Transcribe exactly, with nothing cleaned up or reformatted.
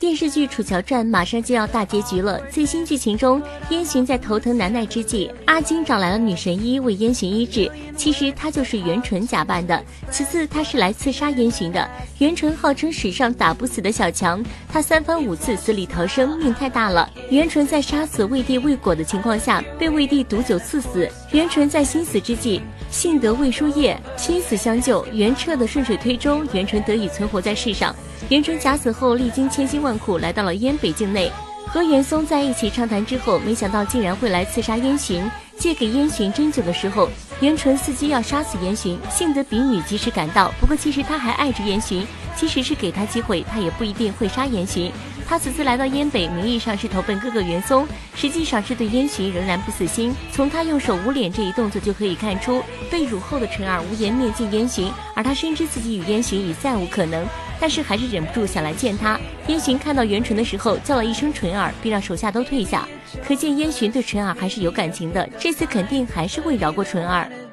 电视剧《楚乔传》马上就要大结局了。最新剧情中，燕洵在头疼难耐之际，阿金找来了女神医为燕洵医治。其实她就是袁纯假扮的。此次她是来刺杀燕洵的。袁纯号称史上打不死的小强，他三番五次死里逃生，命太大了。袁纯在杀死魏帝魏果的情况下，被魏帝毒酒刺死。袁纯在心死之际，幸得魏书业亲死相救，袁彻的顺水推舟，袁纯得以存活在世上。袁纯假死后，历经千辛万苦来到了燕北境内，和袁松在一起畅谈之后，没想到竟然会来刺杀燕洵。借给燕洵针灸的时候，袁纯伺机要杀死燕洵，幸得比女及时赶到。不过其实他还爱着燕洵，即使是给他机会，他也不一定会杀燕洵。他此次来到燕北，名义上是投奔哥哥袁松，实际上是对燕洵仍然不死心。从他用手捂脸这一动作就可以看出，被辱后的纯儿无颜面见燕洵，而他深知自己与燕洵已再无可能，但是还是忍不住想来见他。燕洵看到袁纯的时候，叫了一声纯儿，并让手下都退下，可见燕洵对纯儿还是有感情的，这次肯定还是会饶过纯儿。